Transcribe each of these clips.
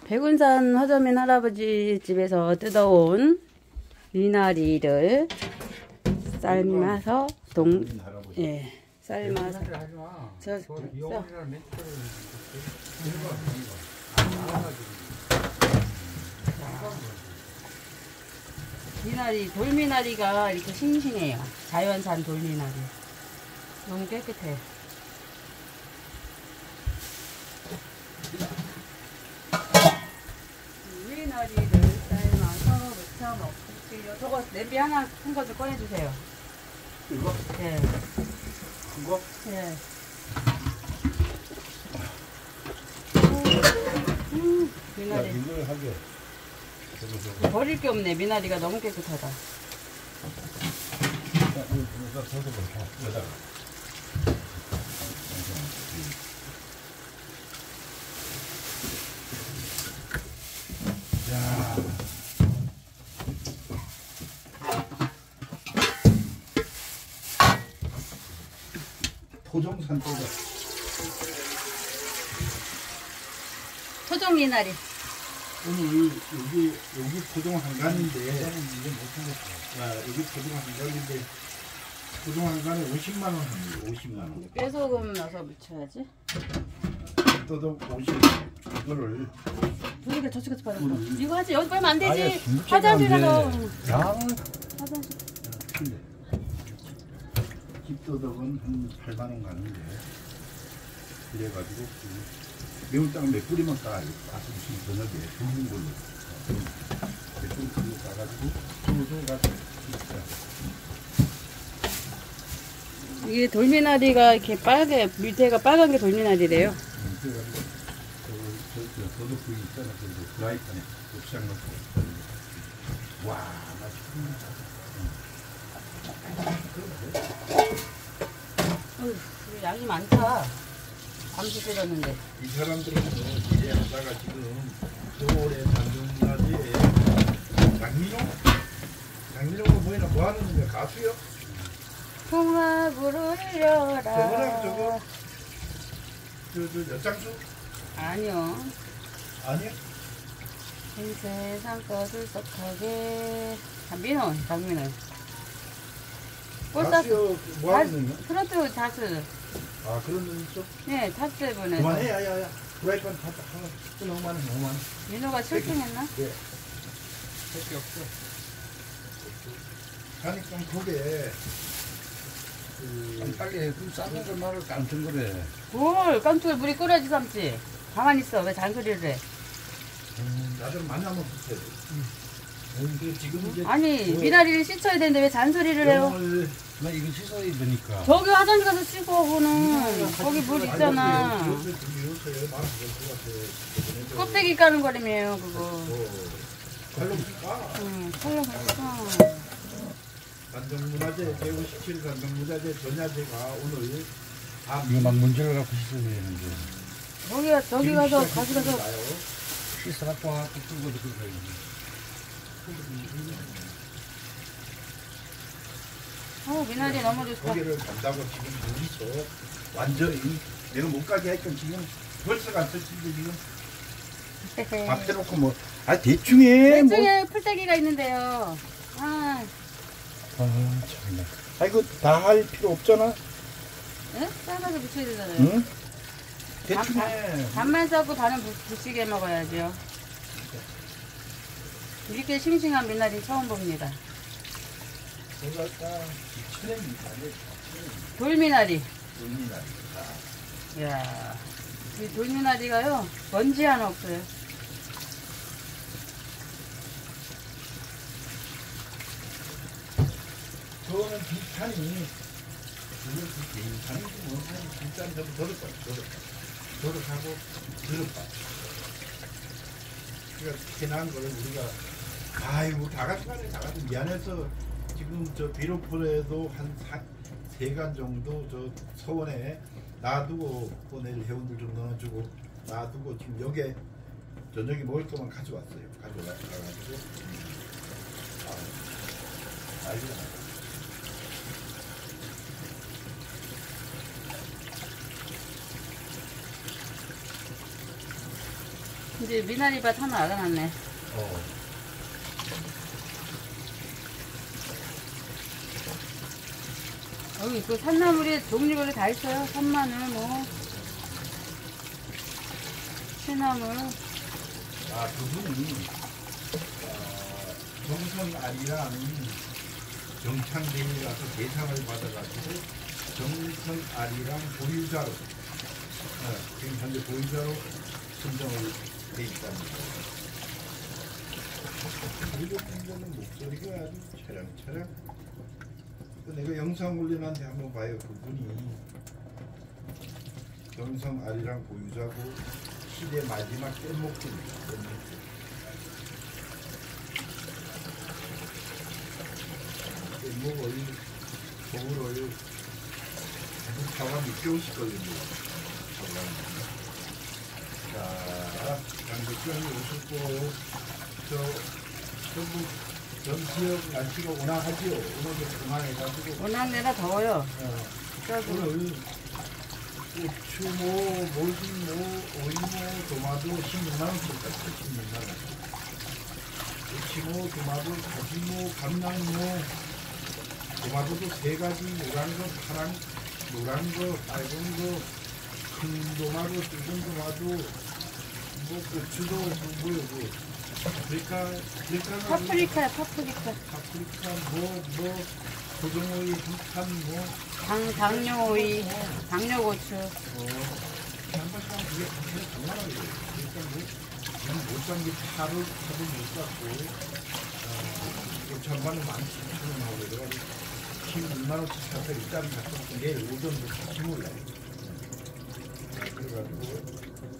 백운산 허점인 할아버지 집에서 뜯어온 미나리를 삶아서 삶아서 미나리, 돌미나리가 이렇게 싱싱해요. 자연산 돌미나리. 너무 깨끗해. 미나리를 삶아서 무쳐 먹을게요. 저거 냄비 하나 큰 거 좀 꺼내주세요. 이거? 네. 큰 거? 네. 미나리. 야, 이걸 하게. 버릴 게 없네. 미나리가 너무 깨끗하다. 야. 토종산 또가. 토종 미나리. 오늘 여기 토종 한간인데, 여기 토종 한간인데, 토종 한간에 50만 원 합니다. 50만 원. 깨소금 넣어서 묻혀야지. 또도 50 이거를. 우리가 저쪽에서 받았어. 이거 하지. 여기 빨면 안 되지. 아예 화장실에서. 화장실. 집도덕은 한 8만 원 가는데, 그래가지고 매운탕 몇 뿌리만 까요. 가슴 저녁에 붉은 걸로 대충 그거 까가지고 소소 가지고 진짜. 이게 돌미나리가 이렇게 빨개, 밑에가 빨간 게 돌미나리래요. 그래가지고 저도 그게 있잖아. 그 프라이팬에 고추장 넣고. 와, 맛있구나. 양이 많다. 잠시 끓였는데. 이 사람들은 이래 하다가 지금 겨울에 장정나지에 장민용은 뭐이나 뭐 하는 거야? 가수요? 홍합을 올려라. 저거랑 저 엿장수? 아니요. 아니야? 이 세상 것을 썩하게. 장민호. 가수요 뭐 하는 거야? 트로트 다스. 아 그런 놈 있어? 네, 탑세븐에서. 그만해 야야야 프라이팬 하나 너무 많아 너무 많아. 민호가 7등했나? 네. 밖에 없어. 하니까 그게 빨리 삶은 걸 말을 깜짝 거래. 뭘 깜짝에 물이 끓여야지 삶지. 가만히 있어. 왜 잔소리를 해? 나도 만나면 붙어야 돼. 지금 이제 아니 미나리를 씻어야 되는데 왜 잔소리를 해요? 나 이거 씻어야 되니까. 저기 화장실 가서 씻고 그는 거기 물 있잖아. 껍데기 까는 거라며요 그거. 칼로 까. 응, 칼로 까. 단정문화재 제57 단정문화재 전야제가 오늘 이거 막 문제를 갖고 씻어야 되는데. 저기 가서 가져가서 씻어갖고 와갖고 끓고 그러고. 미나리 너무 좋다. 거기를 간다고 지금 여기서 완전히 내가 못 가게 하니까 지금 벌써 갔을 텐데 지금 밥 해놓고 뭐 대충 해. 대충에 풀떼기가 있는데요. 참나. 이거 다 할 필요 없잖아. 응? 싸가서 부쳐야 되잖아요. 응? 대충 해. 반만 싸고 반은 부치게 먹어야죠. 이렇게 싱싱한 미나리 처음 봅니다. 돌미나리. 이야, 이 돌미나리가요, 먼지 하나 없어요. 저는 비탄이 뭐 진짜 좀 더럽하고 더럽다. 그러니까 편한 거를 우리가 아이고 다 같이 미안해서 지금 저 비로포에도 한 3간 정도 저 서원에 놔두고 보낼 회원들 좀 넣어주고 놔두고 지금 여기에 저녁에 먹을 것만 가져왔어요. 가져와가지고 알죠. 이제 미나리밭 하나 알아놨네. 여기 그 산나물이 종류별로 다 있어요. 산마늘, 뭐, 취나물. 아, 그분이 정선알이랑 정창대회라서 대상을 받아가지고 정선알이랑 보유자로 지금 현재 보유자로 선정을 돼 있답니다. 그리고 분자는 목소리가 아주 차량차량. 내가 영상 올려놨는데 한번 봐요. 그분이 정성알이랑 보유자고 시대 마지막 뗏목입니다. 뗏목을 저울을 차가 6개월씩 걸립니다. 자, 장백병이 오셨고 전 지역 날씨가 온화하지요. 오늘도 온화해가지고. 온화내라 더워요. 오늘 고추모, 몰진모, 오이모, 도마도 16만원씩 갔어요. 16만원. 고추모, 도마도, 가지모, 감낭모, 도마도도 3가지, 노란 거, 파란, 노란 거, 빨간 거, 큰 도마도, 작은 도마도, 뭐 고추도, 뭐요, 파프리카야, 파프리카. 고등오이, 한칸, 당뇨오이, 당뇨고추. 한 번씩 그게 장난하게 그러니까 못 산 게 파도 못 샀고, 전반은 17,000원 하고 그래가지고 16만원씩 사서 일단 갖고 내일 오전도 같이 몰라요. 그래가지고,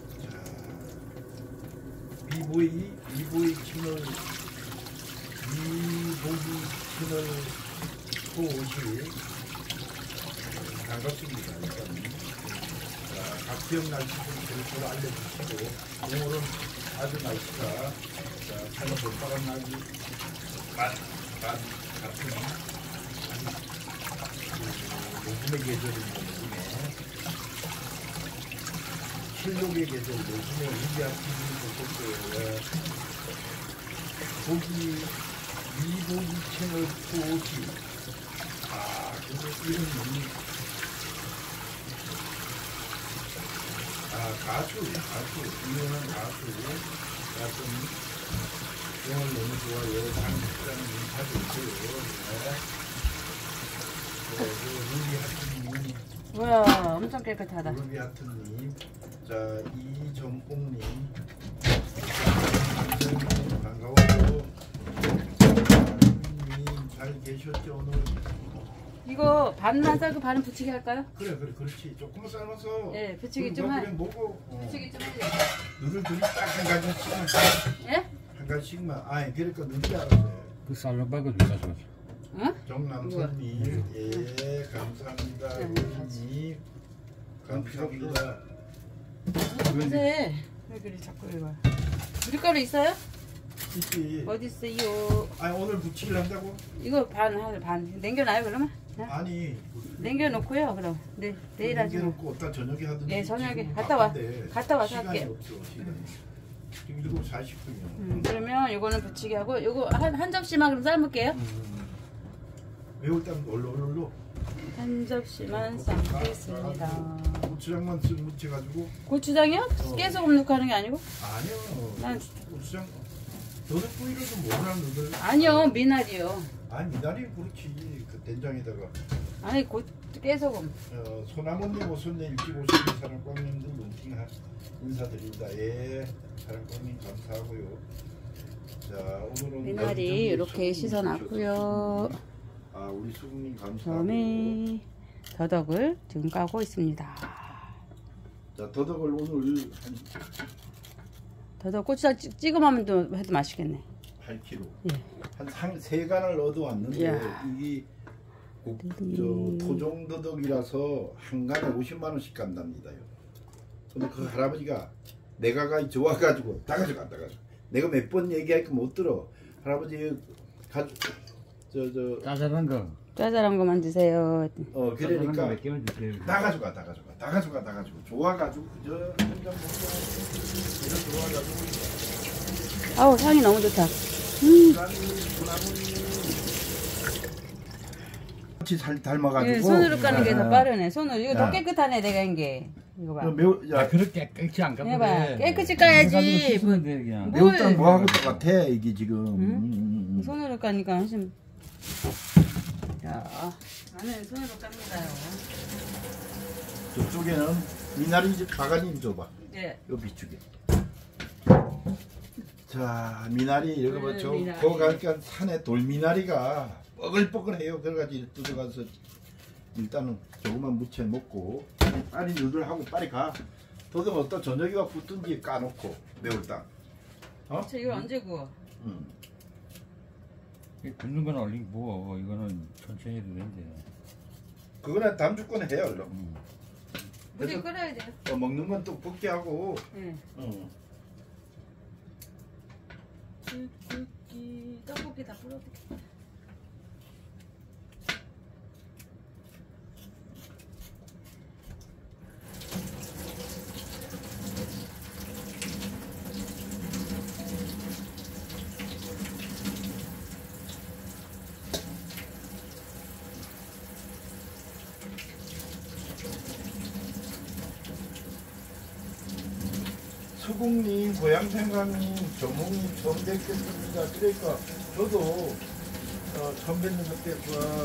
이보이 채널 소옷이 반갑습니다. 일단 각 지역 날씨 좀 별도로 알려주시고, 오늘은 아주 날씨가 산이 볼바람 나기 같은 녹음의 계절입니다. 실록의 계절, 녹음의 의지하시는 것도 보기 이보기 채널 소옷이 근데 이름이 가수 유명한 가수님 영을 너무 좋아요. 장식이라는 인사도 있어요. 루비 하트님, 뭐야, 엄청 깨끗하다. 루비 하트님, 자 이정옥님, 반가워요. 루비님 잘 계셨죠 오늘? 이거 반만 썰고 반은 부치기 할까요? 그래 그렇지. 조금만 삶아서. 예, 부치기 좀 해. 그래 먹고. 부치기 좀 해줘. 누들들이 딱 한 가지씩만. 예? 한 가지씩만. 그러니까 누들이 알았어요. 그 쌀로 박아좀 가져가죠. 응? 정남선님, 예, 감사합니다. 루비님, 감사합니다. 보세요. 여기 자꾸 이거. 밀가루 있어요? 있지. 어디 있어요? 오늘 부치기를 한다고? 이거 반 남겨놔요 그러면? 아니. 남겨놓고요 그럼. 내일 하지. 남겨놓고 어따 저녁에 하든지. 예, 저녁에 지금 갔다 와. 바쁜데 갔다 와서 시간이 할게요. 없어, 시간이. 지금 7시 40분이요. 그러면 이거는 부치기 하고 요거 한 접시만 그럼 삶을게요. 매울 때 얼로. 한 접시만 삶겠습니다. 고추장만 묻혀가지고. 고추장이요? 깨소금 넣고 하는 게 아니고? 아니요. 난- 고추장. 너는 뿌리를 좀 모르는 너들. 아니요, 미나리요. 미나리 그렇지. 그 된장에다가. 아니 깨소금. 소나무님 오셨네. 일찍 오신 사랑방님들 롱킹 인사드립니다. 예, 사랑방님 감사하고요. 자, 오늘은 미나리 이렇게 씻어놨고요. 우리 수국님 감사하고요. 그다음에 더덕을 지금 까고 있습니다. 자, 더덕을 오늘 한 더덕 고추장 찍어 먹으면 해도 맛있겠네. 8kg. 예. 한 3간을 얻어왔는데 이야. 이게 토종 더덕이라서 한 간에 50만 원씩 간답니다요. 근데 그 할아버지가 내가 좋아가지고 다 가져가. 내가 몇 번 얘기하니까 못 들어. 할아버지 짜잘한 거. 짜잘한 거만 드세요. 그러니까 몇 개만 주세요. 다 가져가. 좋아가지고 저 한 잔 먹자. 이거 좋아가지고 아우, 향이 너무 좋다. 같이 잘 닮아가지고. 예, 손으로 까는 게 더 빠르네. 손으로. 이거 더 깨끗하네, 내가 한 게. 이거 봐. 매우 야, 그렇게 깨끗이 안 까면 해봐. 돼. 깨끗이 까야지. 씻으면 돼, 그냥. 뭐- 매운탕 뭐하고 똑같아 이게 지금. 손으로 까니까 훨씬. 자, 나는 손으로 깝니다요. 저쪽에는 미나리 바가지 줘봐. 예. 요 비추게. 자, 미나리 이거 봐. 저 미나리. 거 가니까 산에 돌미나리가 뻐글뻐글해요. 그래가지고 뜯어가서 일단은 조금만 무쳐 먹고 빨리 누들하고 빨리 가. 더듬 어디다 저녁에 와 붙든지 까놓고 매울땅. 어? 저 이거 언제 구워? 굽는 건 얼른 부어. 이거는 천천히 해도 된대. 그거는 담주권 해요, 얼른. 물이 끓여야 돼요. 먹는 건 또 붓게 하고. 예. 떡볶이 다 불어도. 수국님, 고향생각님, 조목님 처음 뵙겠습니다. 그러니까 저도 처음 뵙는 그때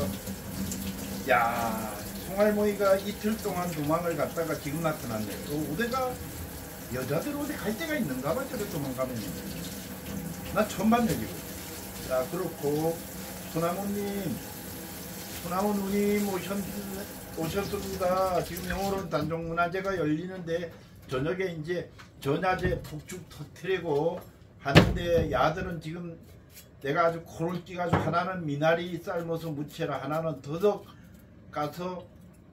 야 송할머니가 이틀 동안 도망을 갔다가 지금 나타났네. 어디가 여자들 어디 갈 데가 있는가 봐. 저래 도망가면. 나 처음 봤네 지금. 자 그렇고 소나무님 누님 오셨습니다. 지금 영어로 단종문화제가 열리는데 저녁에 이제 전야제 폭죽 터트리고 하는데 야들은 지금 내가 아주 코를 끼가지고 하나는 미나리 삶아서 무쳐라, 하나는 더덕 가서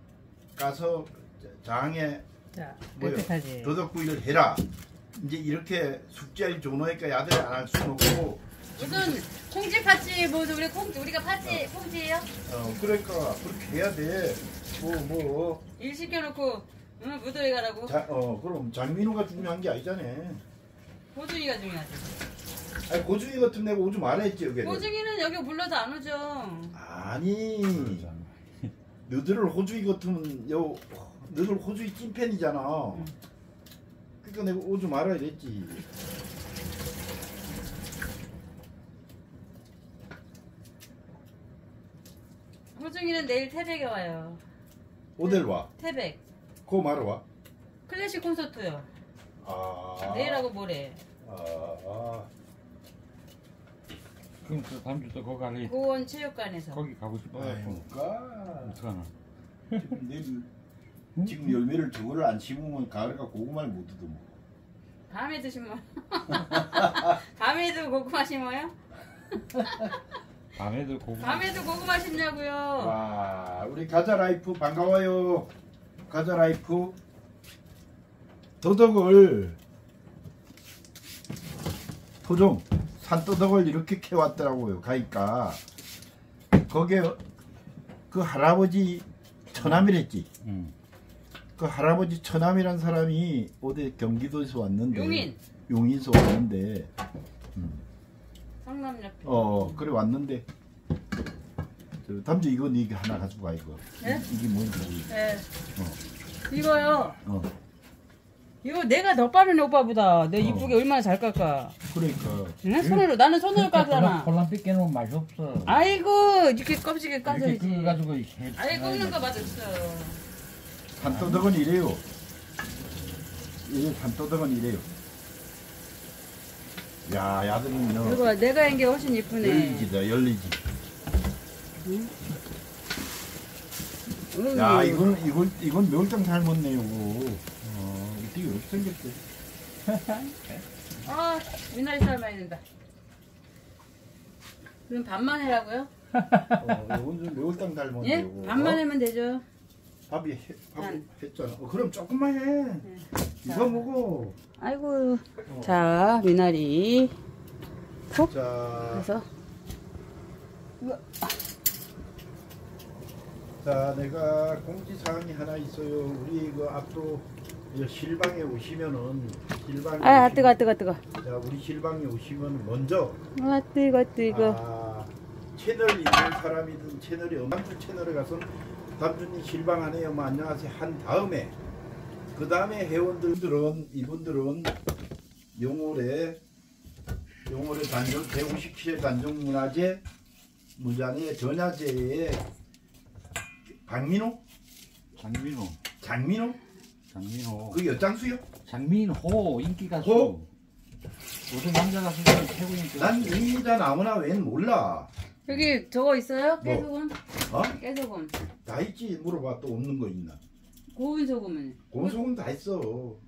장에 자, 뭐요? 깨끗하지. 더덕구이를 해라. 이제 이렇게 숙제를 줘놓으니까 야들이 안 할 수는 없고. 무슨 콩지 파찌 뭐 우리가 파찌 콩지예요? 그러니까 그렇게 해야 돼. 일 시켜놓고 응, 무도회 가라고. 그럼 장민호가 중요한 게 아니잖아. 고중이가 중요하지. 아니 고중이 같은 내가 오지 말아야지 여기. 고중이는 여기 불러도 안 오죠. 아니 너희들 호주이 같으면 너희들 호주이 찐팬이잖아. 그러니까 내가 오지 말아야 됐지. 호중이는 내일 태백에 와요. 어딜 와? 태백. 그거 말아 와? 클래식 콘서트요. 아. 내일하고 모레. 그럼 그 다음 주도 거기 갈래? 고원 체육관에서. 거기 가고 싶어. 아이고가. 어떡하나? 지금 열매를 저거를 안 심으면 가을가 고구마를 못 얻어 먹어. 다음에 드시면. 다음에도 고구마 심어요? 밤에도 고구마. 밤에도 고구마 심냐고요. 와, 우리 가자라이프 반가워요. 가자라이프. 더덕을 토종 산더덕을 이렇게 캐왔더라고요. 가니까 거기에 그 할아버지 처남이랬지. 그 할아버지 처남이란 사람이 어디 경기도에서 왔는데 용인에서 왔는데 성남 옆에. 그래 왔는데 담주 이거 네 하나 가지고 가 이거. 네? 이게 뭔지 모르겠어. 네. 이거요. 어. 이거 내가 더 빠르네 오빠보다. 내 이쁘게 얼마나 잘 깎아. 그러니까. 응? 손으로 나는 손으로 깎잖아. 콜라빛 깨놓으면 맛이 없어. 아이고 이렇게 껍질게 까져야지. 이렇게 끓여가지고 이렇게. 아이 꺾는 거 맛없어. 산더덕은 이래요. 이게 산더덕은 이래요. 야, 야들은요. 이거 내가 한 게 훨씬 이쁘네. 열리지다, 열리지. 응? 야, 이건 멸장 삶았네, 이거. 되게 이렇게 생겼대. 아, 미나리 삶아야 된다. 그럼 반만 해라고요? 이건 좀 매울당 닮았네, 예? 이거. 반만 하면 되죠. 밥이 난. 했잖아. 그럼 조금만 해. 이거 먹어. 아이고. 자, 미나리. 톡. 자, 그래서. 자, 내가 공지사항이 하나 있어요. 우리 그 앞으로 이 실방에 오시면은 실방에 아, 오시면, 뜨거. 자, 우리 실방에 오시면 먼저 아, 뜨거. 채널 있는 사람이든 채널이 남준 채널에 가서 남준이 실방 안에요. 뭐 안녕하세요 한 다음에 그 다음에 회원들은 이분들은 용월에 단종 157회 단종문화재 무장의 전야제에 장민호 그 엿장수요? 장민호 인기 가수. 호? 요즘 남자 가수 중에 최고 인기 난 가수. 이미자 나오나 웬 몰라. 여기 저거 있어요? 뭐? 깨소금? 어? 깨소금. 다 있지. 물어봐 또 없는 거 있나? 고운 소금은? 고소금 다 있어.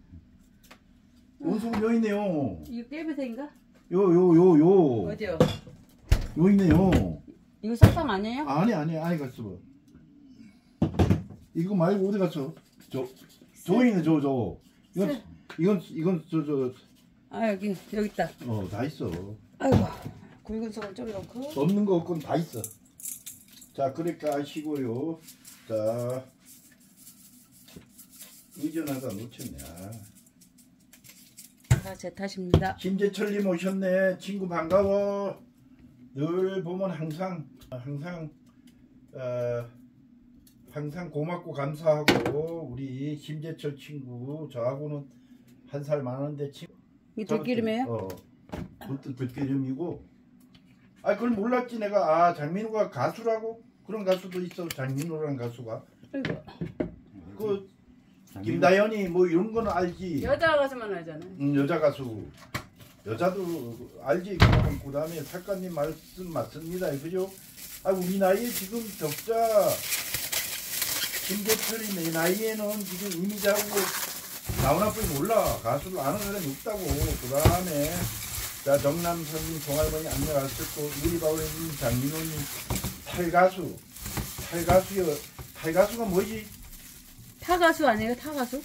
고소금 요 있네요. 이거 깨비새인가? 요 어디요? 있네요. 이거 쌀빵 아니에요? 아니 갔어 봐. 이거 말고 어디 갔어? 저 있네 저. 이건 저. 아 여기 있다. 다 있어. 아이고 굵은 소금 좀 넣고. 없는 거 없건 다 있어. 자, 그러니까 아시고요. 자, 의전하다 놓쳤네. 다 제 탓입니다. 김재철님 오셨네. 친구 반가워. 늘 보면 항상 고맙고 감사하고 우리 김재철 친구 저하고는 한 살 많은데 친구. 이게 들기름이에요? 그것도 들기름이고. 아, 그걸 몰랐지 내가. 장민호가 가수라고? 그런 가수도 있어. 장민호라는 가수가. 아이고. 그 김다연이 뭐 이런 거는 알지. 여자 가수만 알잖아요. 여자 가수. 여자도 알지. 그 다음에 작가님 말씀 맞습니다. 그죠? 우리 나이에 지금 적자 김재철이 내 나이에는 지금 이미지하고 나오나 뿐이 몰라. 가수를 아는 사람이 없다고. 그 다음에 자, 정남선님, 종할머니 안녕하셨고, 유리바울님, 장민호님, 탈가수가 뭐지? 타가수 아니에요? 타가수?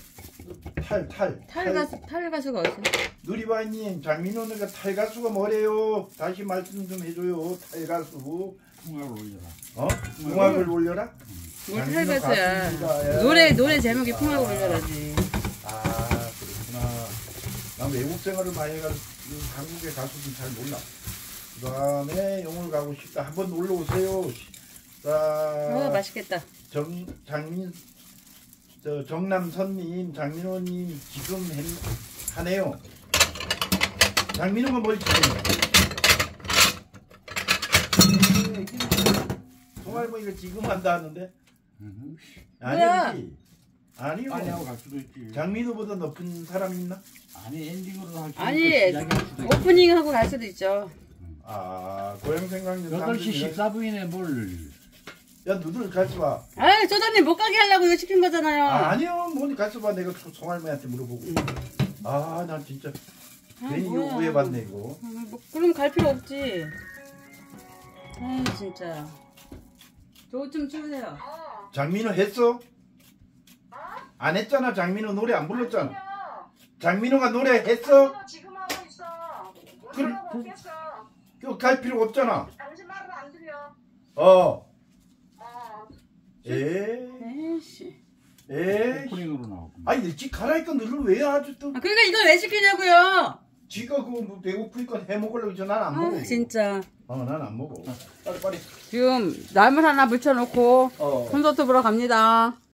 탈가수가 어딨어? 누리바이님, 장민호니까 탈가수가 뭐래요? 다시 말씀 좀 해줘요. 탈가수. 풍악을 올려라. 풍악을 올려라? 뭘 장민호 탈가수야? 가수입니다. 노래 제목이 풍악을 올려라지. 그렇구나. 난 외국 생활을 많이 해가지고 한국의 가수는 잘 몰라. 그 다음에 영월 가고 싶다. 한번 놀러 오세요. 자, 맛있겠다. 정남선님, 장민호님 지금 하네요. 장민호가 뭘 지금? 송할머니가 지금 한다 하는데? 아니지. 아니요. 빨리 하고 갈 수도 있지. 장민호보다 높은 사람이 있나? 아니 엔딩으로 할 수도 아니, 있고 시작할 수도 있고. 오프닝 하고 갈 수도 있죠. 고향 생각님 8시 14분이네 뭘. 야, 너들 같이 와. 쪼다님 못 가게 하려고 이거 시킨 거잖아요. 아니요, 뭐 같이 봐. 내가 송할머니한테 물어보고. 난 진짜 괜히 뭐야. 요구해봤네 이거. 뭐, 그럼 갈 필요 없지. 진짜. 저 좀 치우세요. 장민호 했어? 안 했잖아. 장민호 노래 안 불렀잖아. 장민호가 노래 했어? 지금 하고 있어. 그럼- 오늘하고 없겠어. 갈 필요가 없잖아. 당신 말을 안 들려. 에이씨. 오프닝으로 나오고. 일찍 가라니까 너를 왜 아주 또 그러니까 이걸 왜 시키냐고요? 지가 뭐 배고프니까 해 먹으려고 해서 난 안 먹어. 진짜. 난 안 먹어. 빨리. 지금 나물 하나 붙여놓고 어. 콘서트 보러 갑니다.